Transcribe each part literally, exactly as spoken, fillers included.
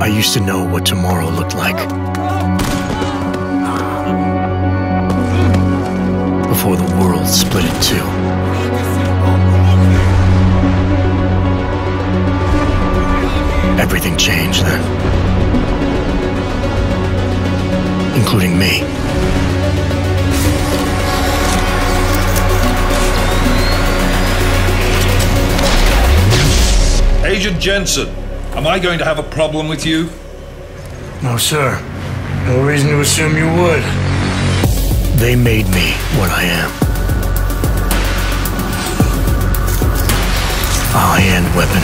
used to know what tomorrow looked like. Before the world split in two. Everything changed then. Including me. Agent Jensen, am I going to have a problem with you? No, sir. No reason to assume you would. They made me what I am. A high-end weapon.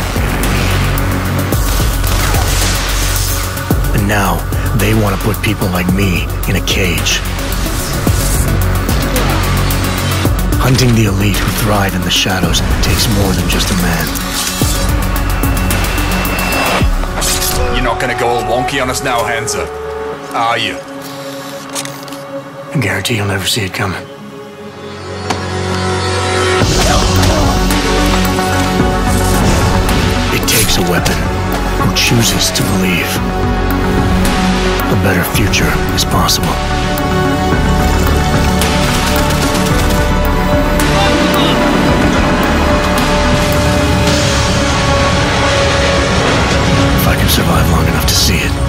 And now, they want to put people like me in a cage. Hunting the elite who thrive in the shadows takes more than just a man. You're not gonna go all wonky on us now, Hansa, are you? I guarantee you'll never see it coming. It takes a weapon who chooses to believe a better future is possible. If I can survive long enough to see it.